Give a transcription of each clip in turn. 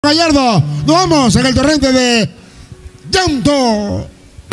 Gallardo. Nos vamos en el torrente de llanto.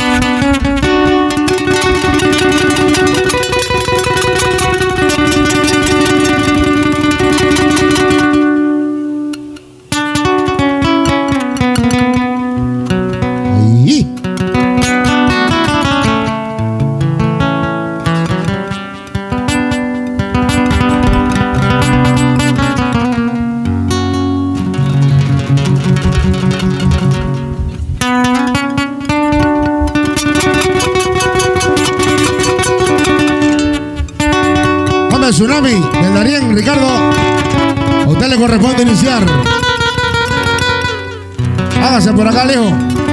Tsunami del Darién, Ricardo. A usted le corresponde iniciar. Hágase por acá, Alejo.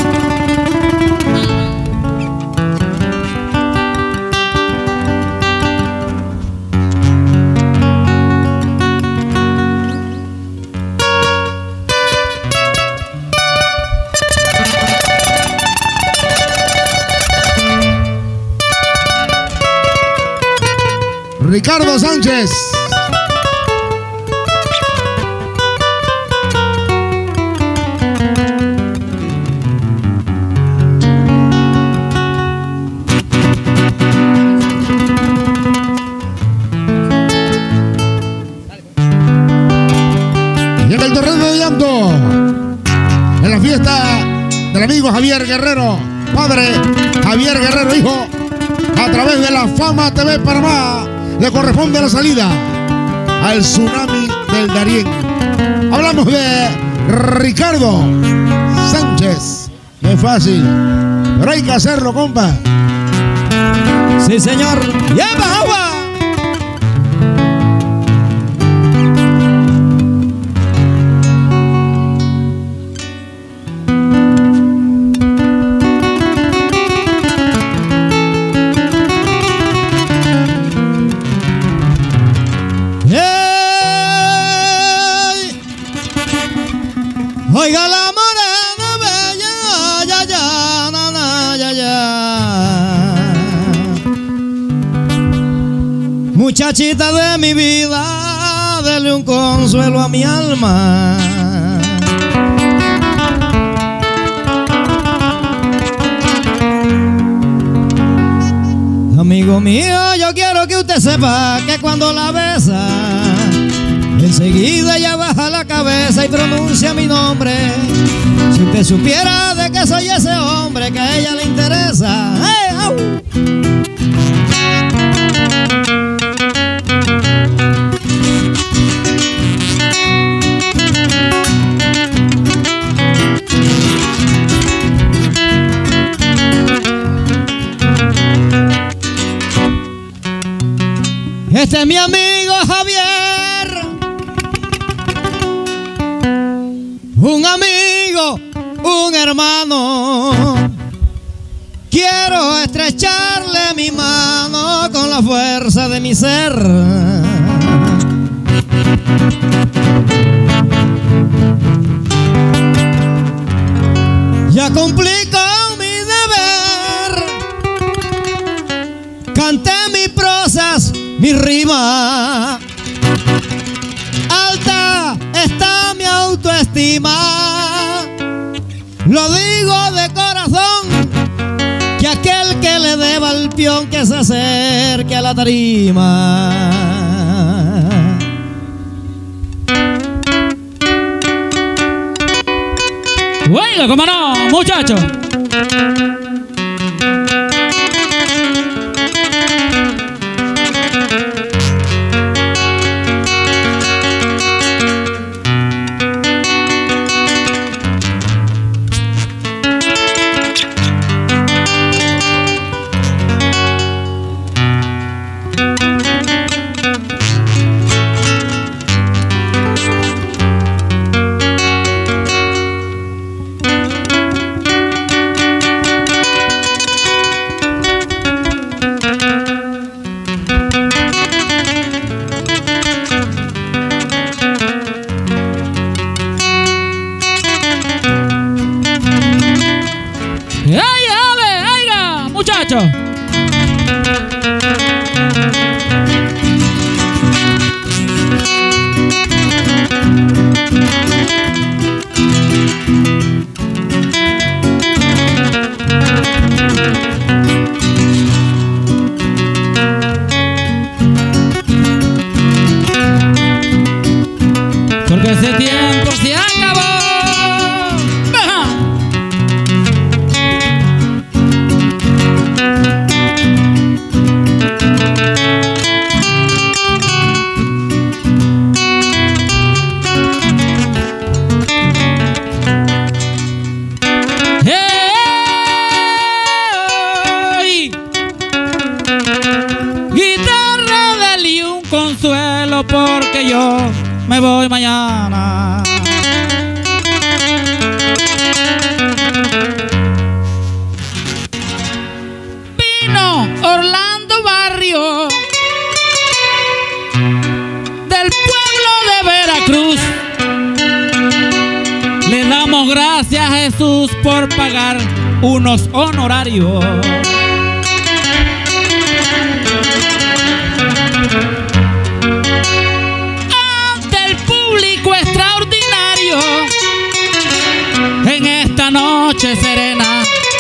Ricardo Sánchez. Y en el torrente de llanto, en la fiesta del amigo Javier Guerrero, padre Javier Guerrero, hijo, a través de la Fama TV Panamá. Le corresponde la salida al Tsunami del Darién. Hablamos de Ricardo Sánchez. No es fácil, pero hay que hacerlo, compa. Sí, señor. ¡Lleva agua! Oiga la morena bella, ya, ya, na, na, ya, ya. Muchachita de mi vida, dele un consuelo a mi alma. Amigo mío, yo quiero que usted sepa que cuando la besa, enseguida ella baja la cabeza y pronuncia mi nombre. Si usted supiera de que soy ese hombre que a ella le interesa. ¡Hey, au! Este es mi amigo Javier, un amigo, un hermano. Quiero estrecharle mi mano con la fuerza de mi ser. Ya cumplí con mi deber, canté mis prosas, mi rima. Alta está mi autoestima, lo digo de corazón, que aquel que le deba el peón que se acerque a la tarima. Bueno, cómo no, muchachos. Muchachos, Damos gracias a Jesús por pagar unos honorarios. Ante el público extraordinario, en esta noche serena,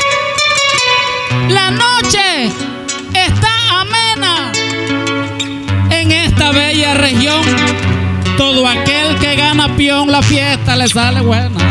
la noche está amena. En esta bella región, todo aquel que gana peón, la fiesta le sale buena.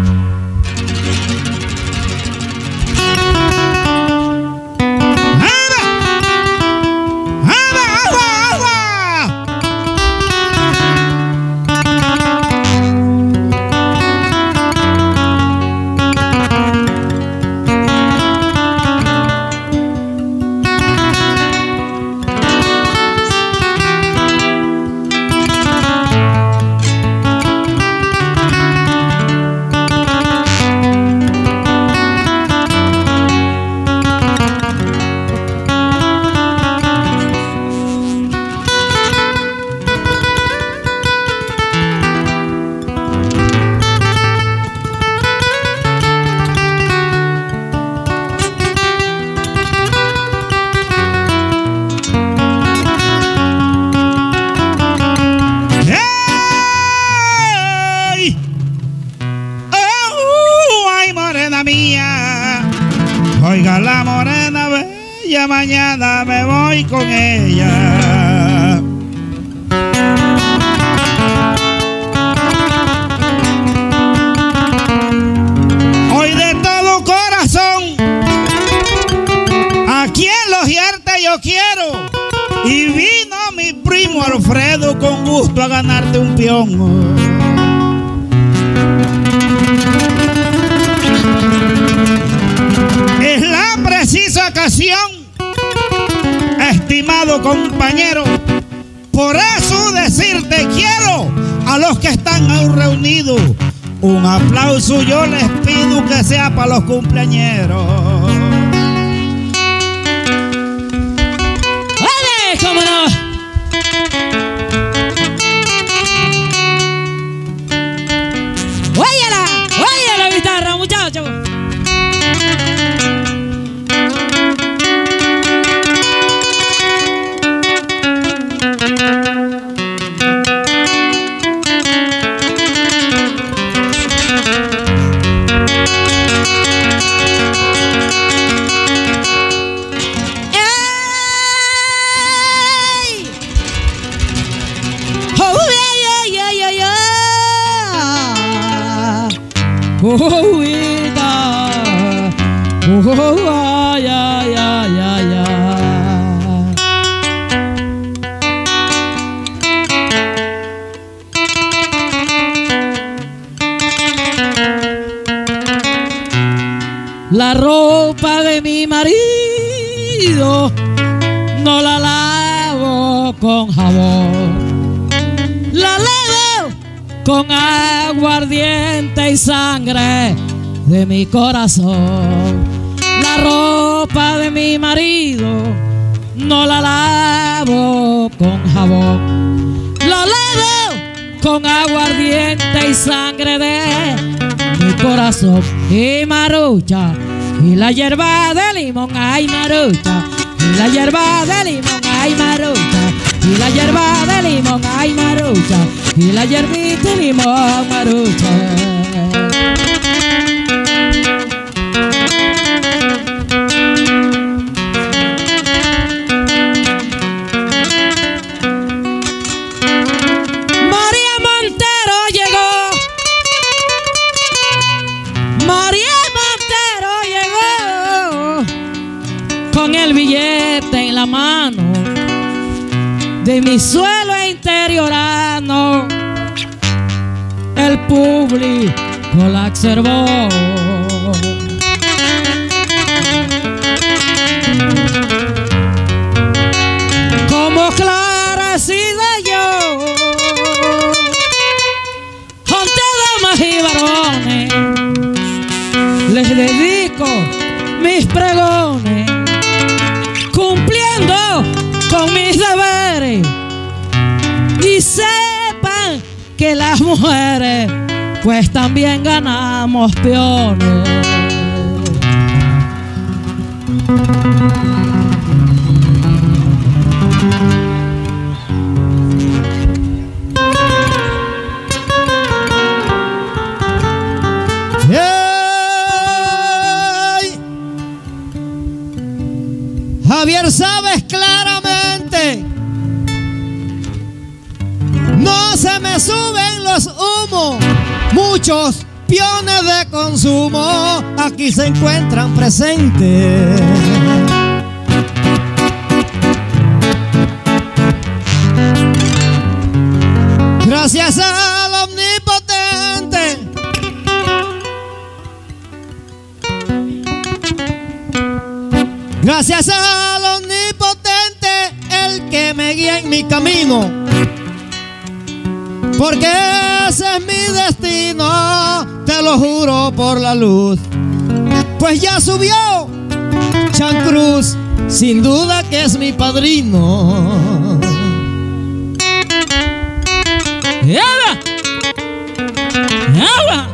Oiga la morena bella, mañana me voy con ella. Hoy de todo corazón, aquí en Los Hiertes yo quiero. Y vino mi primo Alfredo con gusto a ganarte un peón. Es la precisa ocasión, estimado compañero. Por eso decirte quiero a los que están aún reunidos. Un aplauso yo les pido que sea para los cumpleañeros. ¡Vale! ¡Cómo no! ¡Oye la guitarra, muchachos! Ay, ay, ay, ay, ay. La ropa de mi marido no la lavo con jabón, la lavo con aguardiente y sangre de mi corazón. La ropa de mi marido no la lavo con jabón, la lavo con aguardiente y sangre de mi corazón. Y marucha, y la hierba de limón, ay marucha, y la hierba de limón, ay marucha, y la hierba de limón, ay marucha, y la hierbita de limón, marucha. Con el billete en la mano de mi suelo interiorano, el público la observó. Como esclarecida yo ante damas y varones, les dedico mis pregones, cumpliendo con mis deberes. Y sepan que las mujeres pues también ganamos peones. Javier, sabes claramente, no se me suben los humos, muchos peones de consumo aquí se encuentran presentes. Gracias al omnipotente, gracias al omnipotente, el que me guía en mi camino, porque ese es mi destino, te lo juro por la luz. Pues ya subió Chancruz, sin duda que es mi padrino. ¡Eva! ¡Eva!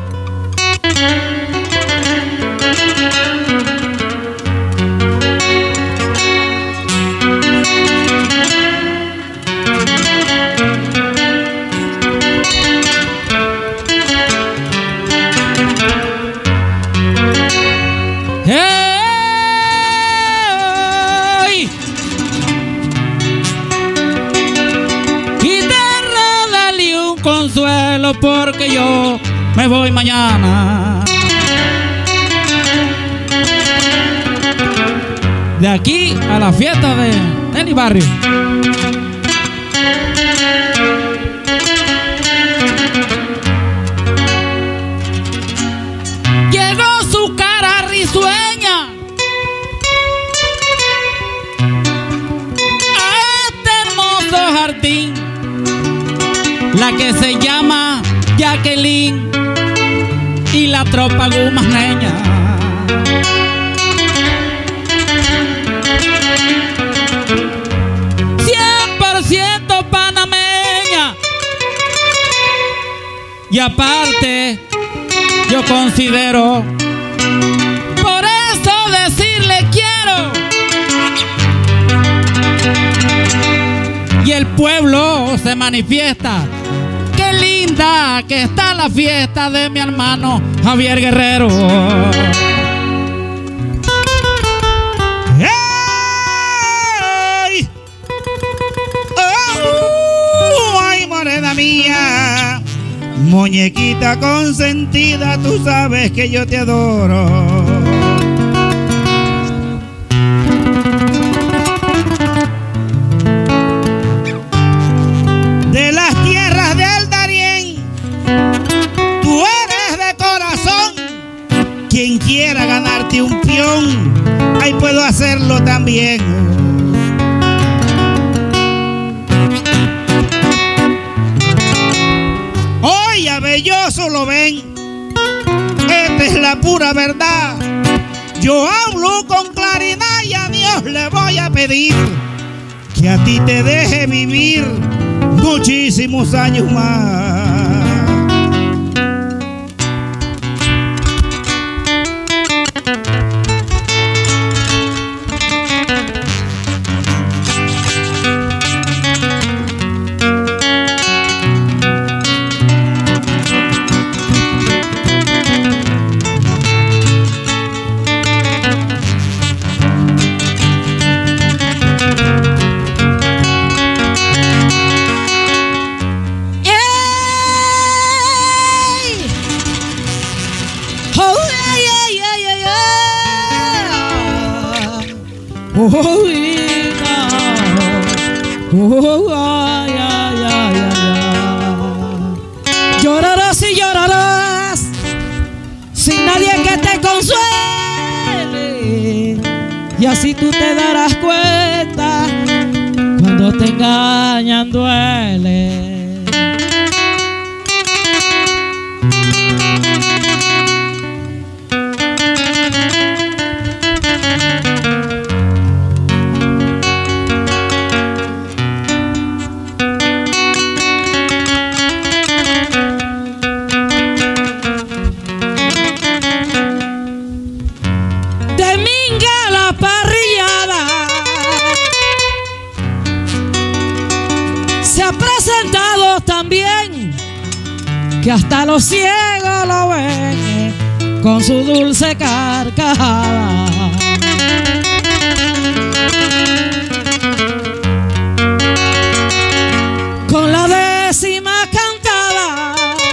Porque yo me voy mañana de aquí a la fiesta de mi barrio. Llegó su cara risueña a este hermoso jardín, la que se llama Jacqueline y la tropa gumasneña. 100% panameña. Y aparte, yo considero, por eso decirle quiero. Y el pueblo se manifiesta. Qué linda que está la fiesta de mi hermano Javier Guerrero. ¡Ay! ¡Ay, morena mía! Muñequita consentida, tú sabes que yo te adoro. De las tierras del Darién, tú eres de corazón. Quien quiera ganarte un peón, ahí puedo hacerlo también. Hoy a Belloso lo ven, esta es la pura verdad. Yo hablo con claridad y a Dios le voy a pedir que a ti te deje vivir muchísimos años más. Llorarás y llorarás sin nadie que te consuele, y así tú te darás cuenta cuando te engañan duele. que hasta los ciegos lo ven con su dulce carcajada. Con la décima cantada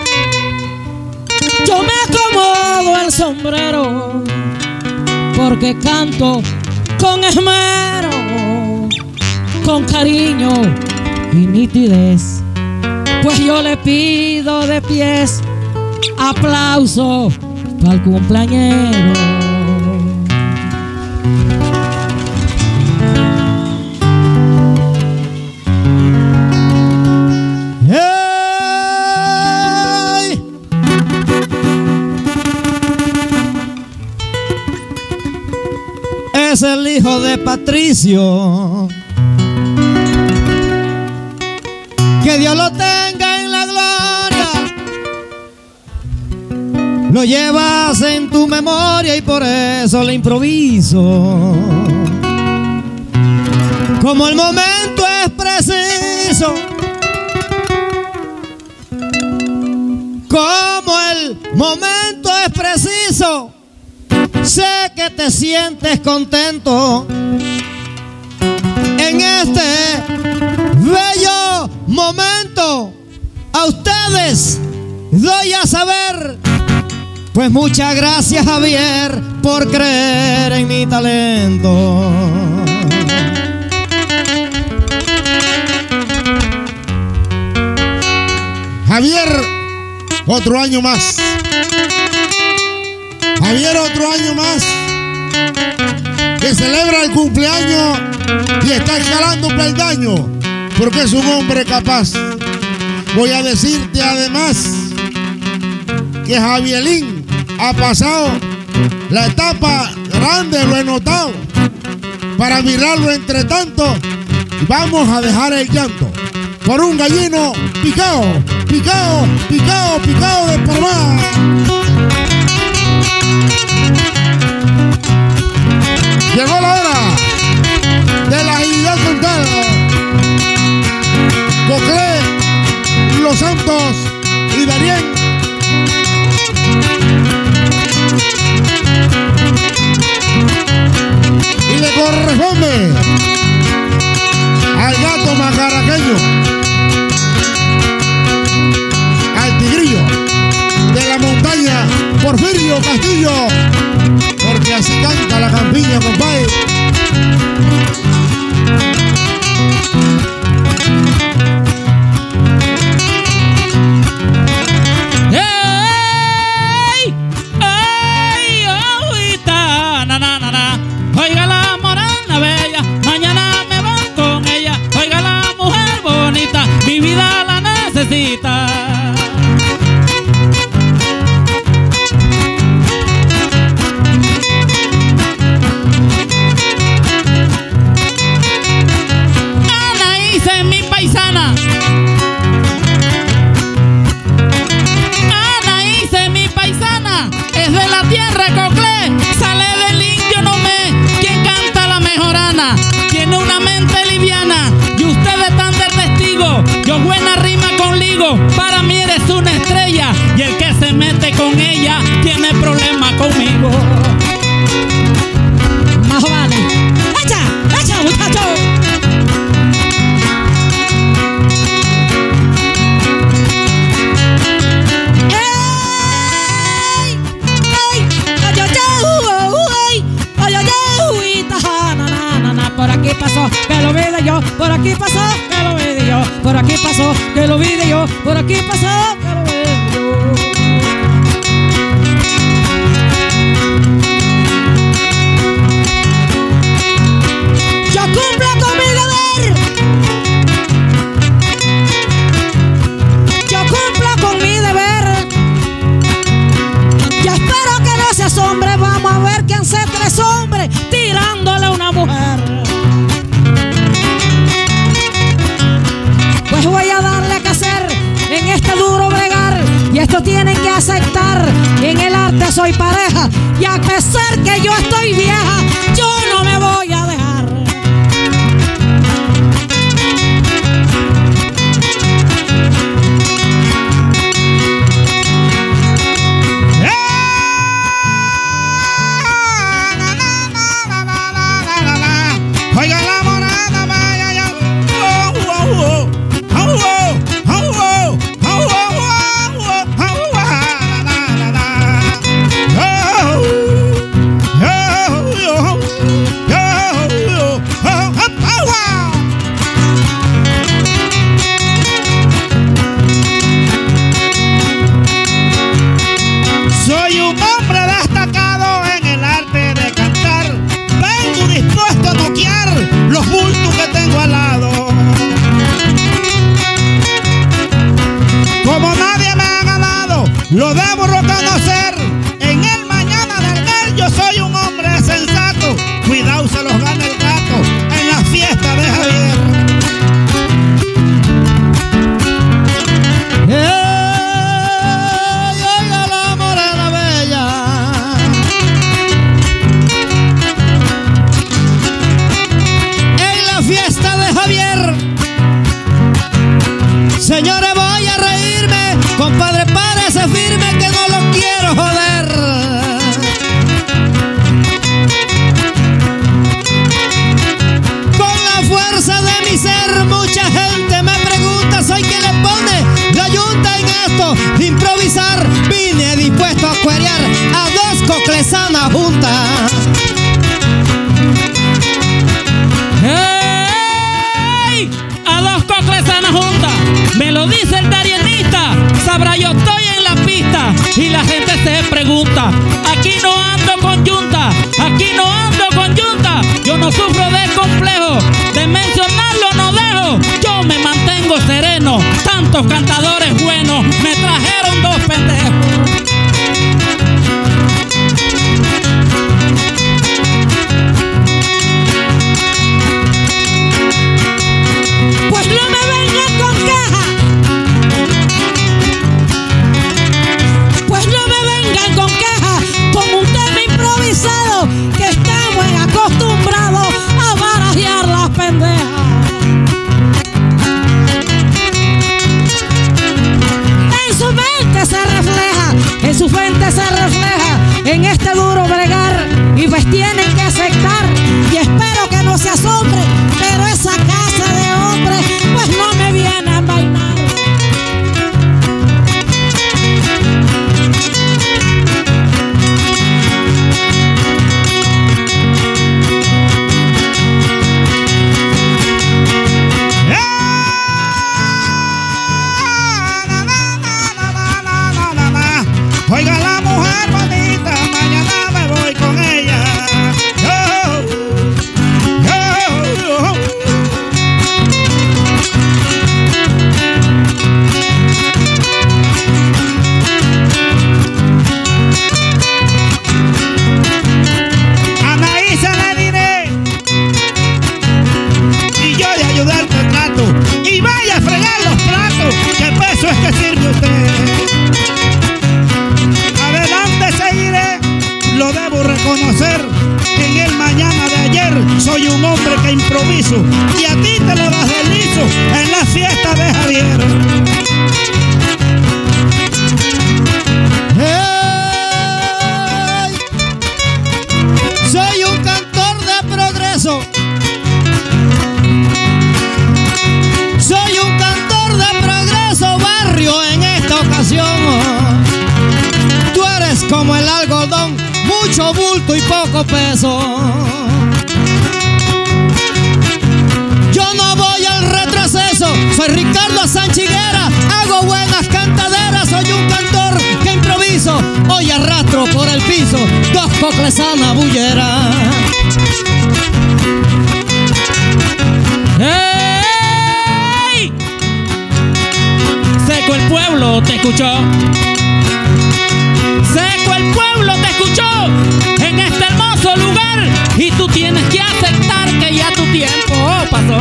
yo me acomodo el sombrero, porque canto con esmero, con cariño y nitidez. Pues yo le pido de pies aplauso al cumpleañero. ¡Hey! Es el hijo de Patricio, que Dios lo tenga en la gloria. Lo llevas en tu memoria y por eso le improviso. Como el momento es preciso, como el momento es preciso, sé que te sientes contento en este bello momento. A ustedes doy a saber, pues muchas gracias, Javier, por creer en mi talento. Javier, otro año más. Javier, otro año más, que celebra el cumpleaños y está escalando peldaño, porque es un hombre capaz. Voy a decirte además que Javierín ha pasado la etapa grande, lo he notado. Para mirarlo entre tanto, vamos a dejar el llanto por un gallino picado, picado, picado, picado de Panamá. Llegó la hora de la agilidad central. Coclé, Los Santos y Darien. Y le corresponde al gato macaraqueño, al tigrillo de la montaña, Porfirio Castillo, porque así canta la campiña, compadre. ¡Ey! ¡Ey! ¡Agüita! ¡Na, na, na, na! Oiga la morena bella, mañana me voy con ella. Oiga la mujer bonita, mi vida la necesita. Anaíse, mi paisana. Anaíse, mi paisana, es de la tierra Coclé, sale del indio Nomé, quien canta la mejorana, tiene una mente liviana y ustedes están de testigo. Yo buena rima con ligo, para mí eres una estrella y el que se mete con ella tiene problemas conmigo. Más vale, echa, echa, muchacho. Por aquí pasó, que lo vi de yo, por aquí pasó, que lo vi de yo, por aquí pasó, que lo vi de yo, por aquí pasó, que lo vi de yo. Yo cumplo con mi deber. Yo cumplo con mi deber. Yo espero que no se asombre. Vamos a ver quién se tres hombres tirándole a una mujer. Pues voy a darle que hacer en este duro bregar, y esto tienen que aceptar, en el arte soy pareja, y a pesar que yo estoy vieja, yo no me voy a dejar. un hombre destacado en el arte de cantar. Vengo dispuesto a noquear los bultos que tengo al lado. Como nadie me ha ganado, lo debo reconocer. En el mañana del ver yo soy un hombre sensato. Cuidado, se los gana el gato en la fiesta de Javier. Oiga la morena bella, en la fiesta de Javier. Señores, voy a reírme, compadre, párese firme que no lo quiero joder. Con la fuerza de mi ser, mucha gente me pregunta, soy quien le pone la yunta en esto de improvisar. Vine dispuesto a cuerear a dos coclesanas juntas. ¡Hey! A dos coclesanas juntas. Me lo dice el darienista. Sabrá, yo estoy en la pista y la gente se pregunta. Aquí no ando con yunta, aquí no ando con yunta. Yo no sufro de complejo, de mencionarlo no dejo. Yo me mantengo sereno. Tantos cantadores buenos me trajeron dos pendejos. Pues no me vengan con queja. Pues no me vengan con queja con un tema improvisado que estamos acostumbrados a barajear las pendejas. En su mente se refleja en este duro bregar y pues tienen que aceptar y espero que no se asombre, pero esa casa de hombres pues no me viene a envainar. Oiga la mujer bonita, mañana me voy con ella. Anaísa le diré, y yo de ayudarte trato. Y vaya a fregar los platos, que peso es que sirve usted. Seguiré, lo debo reconocer. En el mañana de ayer soy un hombre que improviso y a ti te lo das de liso en la fiesta de Javier. Hey, soy un cantor de progreso. Soy un cantor de progreso, barrio, en esta ocasión. Como el algodón, mucho bulto y poco peso. Yo no voy al retroceso, soy Ricardo Sanchiguera, hago buenas cantaderas, soy un cantor que improviso, hoy arrastro por el piso dos coclesanas bulleras. ¡Hey! Seco el pueblo te escuchó. Seco el pueblo te escuchó en este hermoso lugar y tú tienes que aceptar que ya tu tiempo pasó.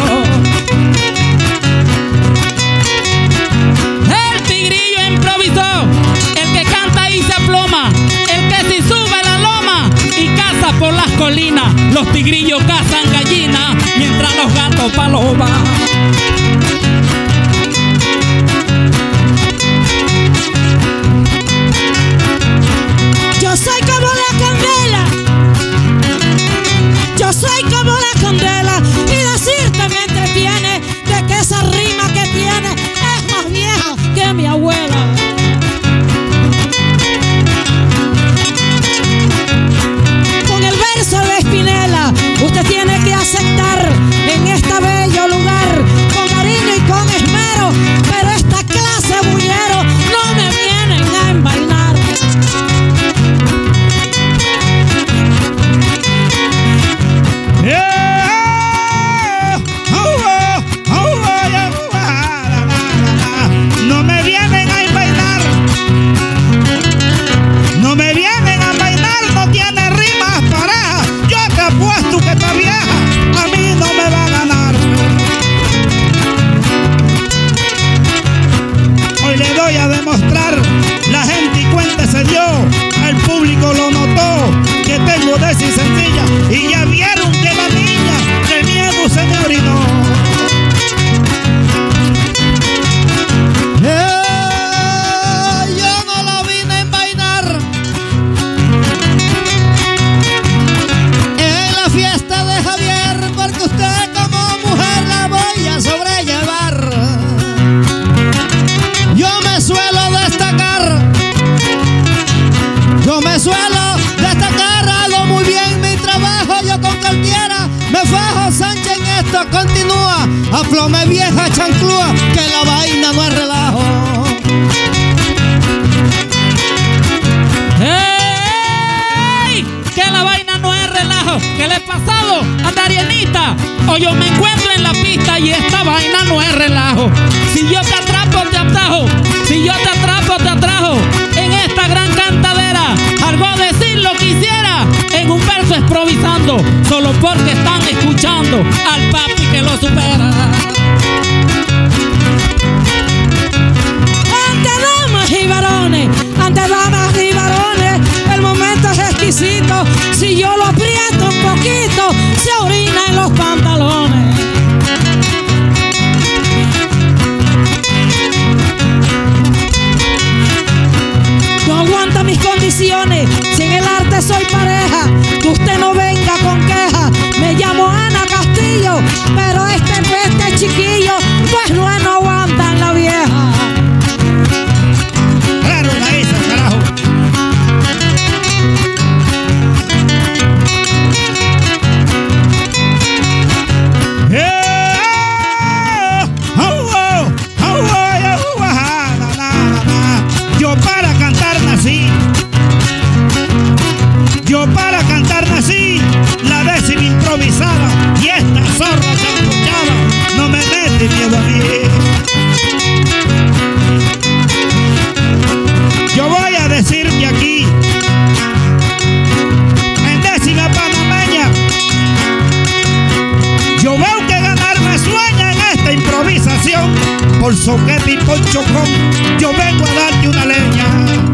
El tigrillo improvisó, el que canta y se aploma, el que si sube la loma y caza por las colinas. Los tigrillos cazan gallinas mientras los gatos palomas. Yo soy como la candela, yo soy como la candela y decirte me entretiene de que esa rima que tiene es más vieja que mi abuela. Con el verso de Espinela usted tiene que aceptar en este bello lugar con harina agudeza y sencilla, y ya vieron que la niña de miedo se me orinó. Yo no la vine a envainar en la fiesta de Javier, porque usted como mujer la voy a sobrellevar. Yo me suelo destacar, hago muy bien mi trabajo, yo con cualquiera me fajo. Sánchez en esto continúa, aplome vieja chanclúa, que la vaina no es relajo. ¡Ey! Que la vaina no es relajo. ¿Qué le ha pasado a Darienita? O yo me encuentro en la pista y esta vaina no es relajo. Si yo te atrapo, te atajo. Si yo te atrapo, te atrajo. En esta gran cantadera, algo decir lo quisiera en un verso improvisando, solo porque están escuchando al papi que lo supera. Ante damas y varones, el momento es exquisito. Si yo lo aprieto un poquito, se orina en los pantalones. No aguanta mis condiciones, si en el arte soy pareja, que usted no venga con queja. Me llamo Ana Castillo, pero este chiquillo, pues no aguanta en la vieja. Claro, la hizo, carajo. Yo para cantar nací. Yo para cantar nací. La décima improvisada. Y esta zorra escuchada no me mete miedo a mí. Yo voy a decir que aquí, en décima panameña, yo veo que ganar me sueña en esta improvisación. Por soquete y por chocón, yo vengo a darte una leña.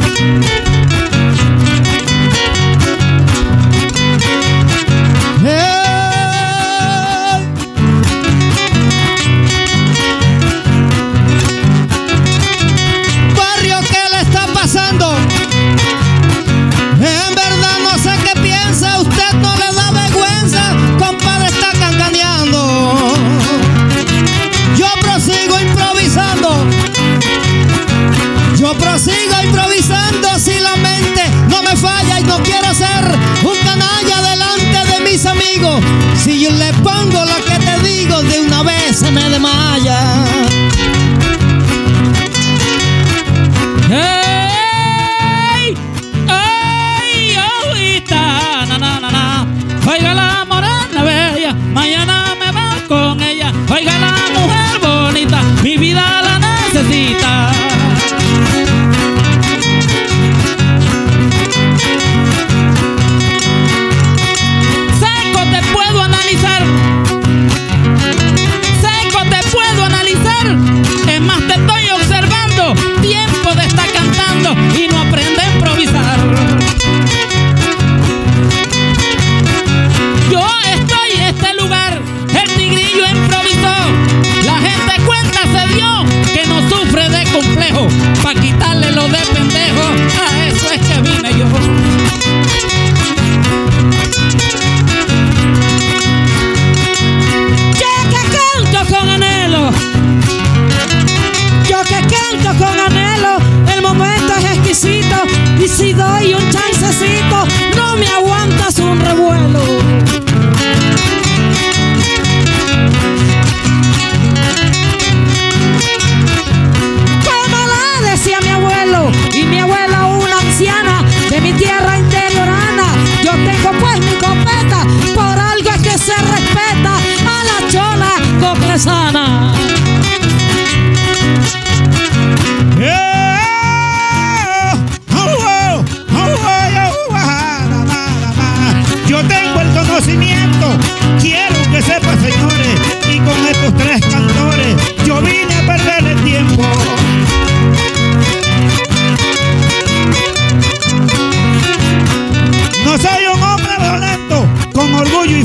En verdad no sé qué piensa, usted no le da vergüenza, compadre, está cancaneando. Yo prosigo improvisando, si la mente no me falla y no quiero ser un canalla delante de mis amigos. Si yo le pongo lo que te digo, de una vez se me desmaya. Oiga la morena bella, mañana me va con ella. Oiga la mujer bonita, mi vida la necesita. Seco te puedo analizar. Seco te puedo analizar.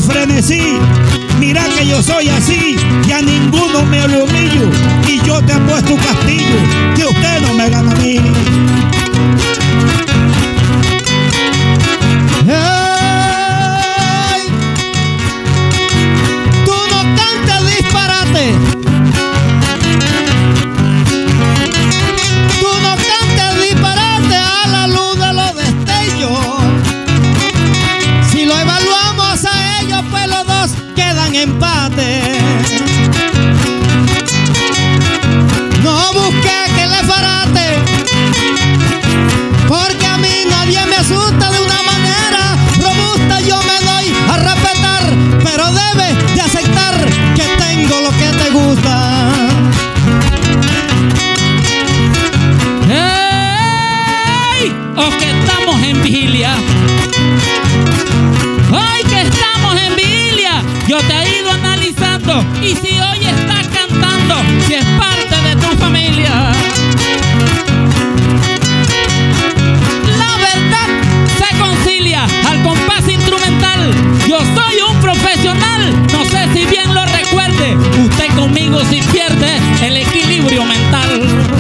frenesí. Mira que yo soy así y a ninguno me lo humillo. Y yo te apuesto un castillo que usted no me gana a mí. ¡Hey! Tú no cantes disparate. Tú no cantes disparate a la luz de los destellos. Si lo evaluamos a ellos, pues los dos quedan empate. No busque que le farate, porque a mí nadie me asusta de una manera robusta. Yo me doy a respetar, pero debes de aceptar que tengo lo que te gusta. ¡Hey! ¡Oh, que estamos en vigilia! ¡Ay, que estamos en vigilia! Yo te he ido analizando y si hoy estás cantando, si es parte de tu familia. La verdad se concilia al compás instrumental. Yo soy un profesional, no sé si bien lo recuerde. Usted conmigo si pierde el equilibrio mental.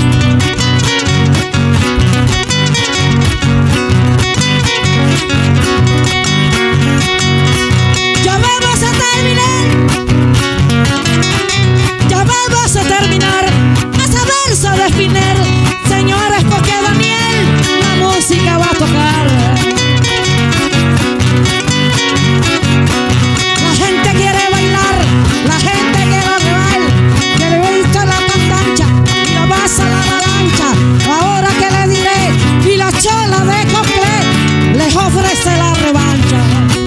Ya vamos a terminar. Ya vamos a terminar. Ese verso de Spinner, señores, porque Daniel la música va a tocar. La gente quiere bailar, la gente quiere rebar, que le gusta la cantancha y la vas a la avalancha. Ahora que le diré, y la chola de Cocle les ofrece la revancha.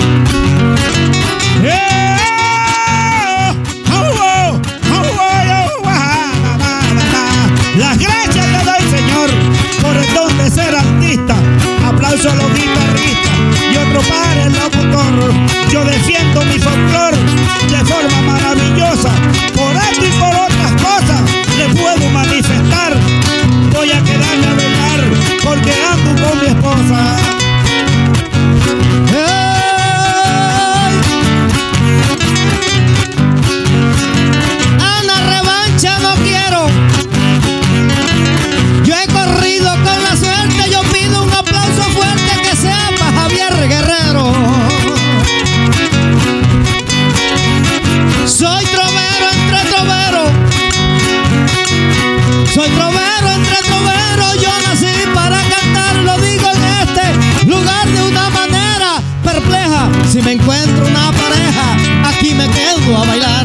Las gracias le doy, Señor, por el don de ser artista. Aplauso a los guitarristas y otro para el locutor. Yo defiendo mi folclor de forma maravillosa. Por esto y por otras cosas le puedo manifestar. Voy a quedarme a bailar porque ando con mi esposa. Ana, revancha no quiero. Yo he corrido con la suerte. Yo pido un aplauso fuerte que sea para Javier Guerrero. Soy trovero entre troveros. Soy trovero entre troveros. Yo nací para cantar. Lo digo en este lugar de una manera perpleja. Si me encuentro una pareja, aquí me quedo a bailar.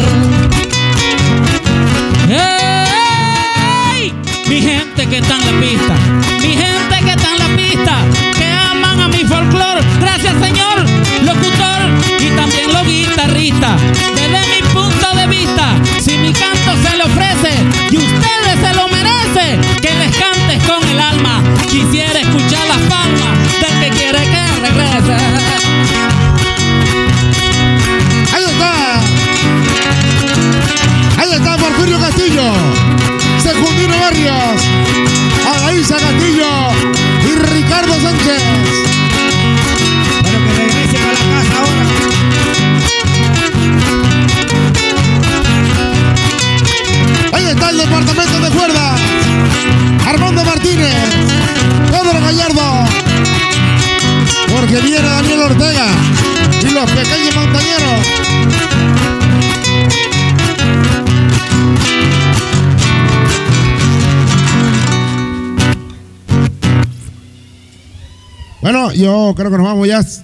¡Hey! Mi gente que está en la pista, mi gente que está en la pista, que aman a mi folclor. Gracias, señor locutor y también los guitarristas. Desde mi punto de vista, si mi canto se le ofrece y ustedes se lo merecen, que les cantes con el alma. Quisiera escuchar las palmas del que quiere que regrese. Ahí está Porfirio Castillo, Secundino Barrios, Adaísa Castillo y Ricardo Sánchez. Pero que regresen a la casa ahora. Ahí está el departamento de cuerdas, Armando Martínez, Pedro Gallardo, porque viene Daniel Ortega y los pequeños montañeros. Bueno, yo creo que nos vamos ya.